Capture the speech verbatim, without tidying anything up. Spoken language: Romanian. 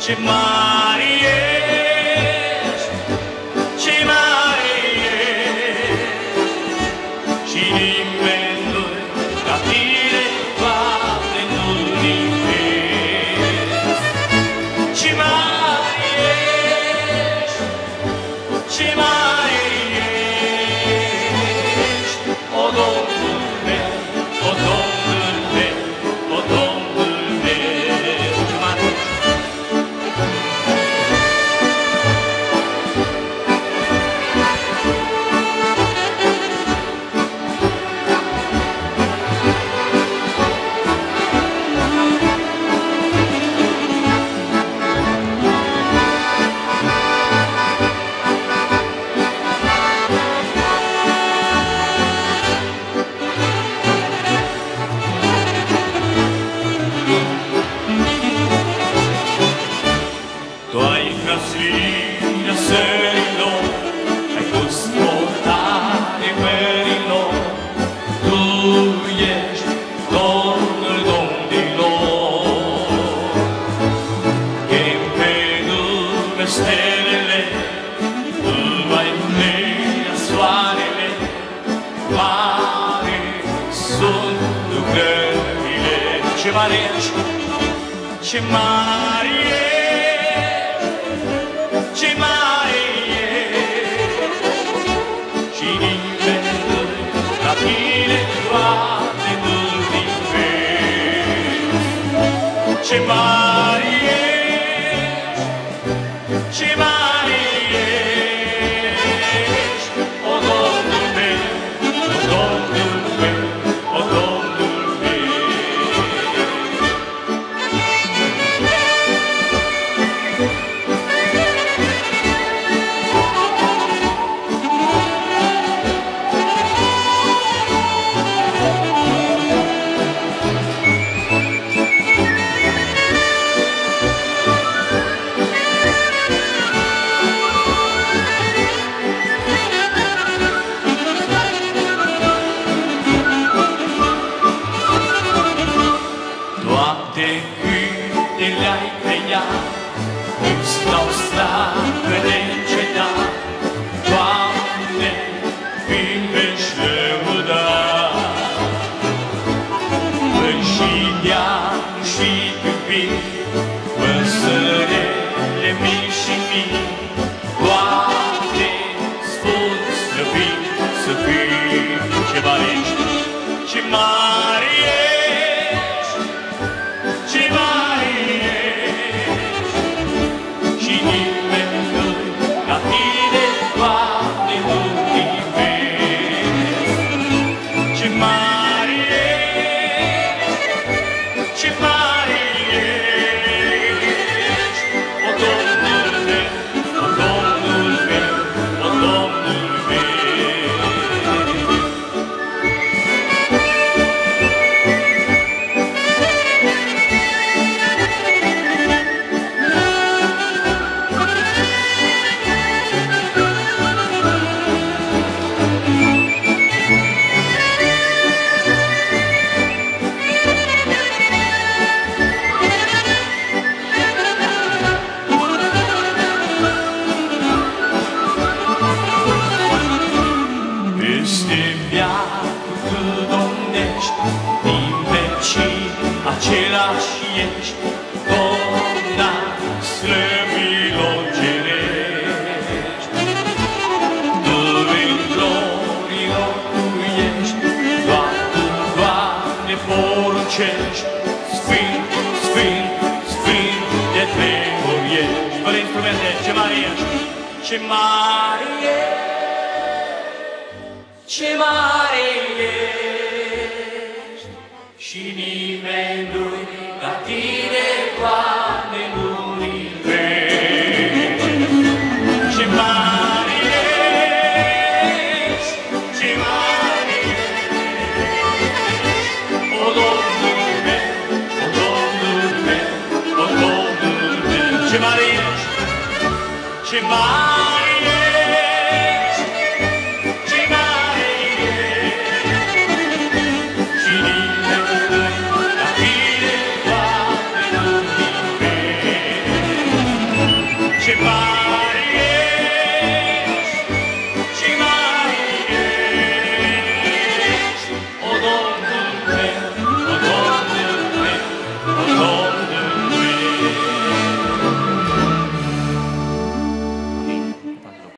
ce mare ești, ce mare ești, și nimeni nu-i ca tine poate nu-i vezi. Ce mare ești, ce mare ești, o Domnul meu, o Domnul meu, o Domnul meu. Ce mare ești. Tu ai căslinea sărilor, ai pus portare mărilor, Tu ești Domnul domnilor. Chem pe lume stelele, îl mai plea soarele, mare sunt lucrările. Ce mare ești, ce mare ești, ce mare ești, și nimeni nu-i ca tine poate nu-i vezi. Ce mare ești, ce mare ești, o Domnul meu, o Domnul meu, o Domnul meu. Toate câte le-ai creat, îți dau slavă neîncetat, Doamne, fii-mi-și lăudat. Și deal și iubit, păsărele mii și mii, Doamne, spun să fii, să fii. Ce mare ești, ce mare ești, ce mare ești, și nimeni nu-i ca tine, Doamne, nu-i vezi. Ce mare ești, ce mare ești, o Domnul meu, o Domnul meu, o Domnul meu. Peste veacul Tu domnești, din vecii același ești, Doamna slăvilor cerești. Tu în glorilor Tu ești, doar Tu, Doamne, poruncești, Sfânt, Sfânt, Sfânt de trei ori ești. Fără instrumente, ce mare ești, ce mare ești, ce mare ești, și nimeni nu-i ca tine poate.